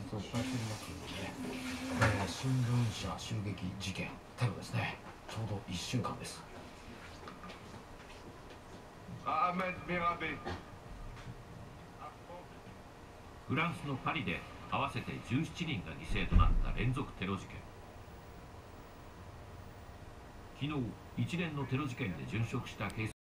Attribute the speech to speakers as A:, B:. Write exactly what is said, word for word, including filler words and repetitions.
A: スをしておりますので、えー、新聞社襲撃事件テロですね。ちょうどいっしゅうかんです。
B: フランスのパリで合わせてじゅうしちにんが犠牲となった連続テロ事件。昨日、一連のテロ事件で殉職した警察